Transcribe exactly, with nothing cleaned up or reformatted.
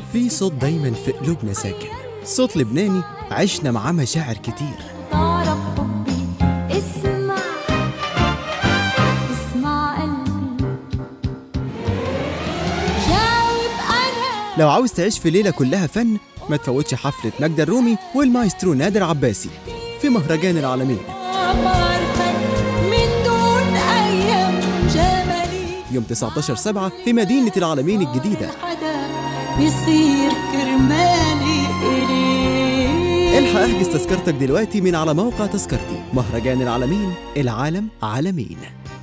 في صوت دايما في قلوبنا ساكن، صوت لبناني عشنا معاه مشاعر كتير. تعرف حبي، اسمع اسمع قلبي، جاوب أنا. لو عاوز تعيش في ليلة كلها فن، ما تفوتش حفلة ماجدة الرومي والمايسترو نادر عباسي في مهرجان العالمين من دون أيام جمالي، يوم تسعتاشر سبعة في مدينة العالمين الجديدة. حدا بيصير كرمالي إلي. الحق احجز تذكرتك دلوقتي من على موقع تذكرتي. مهرجان العالمين، العالم عالمين.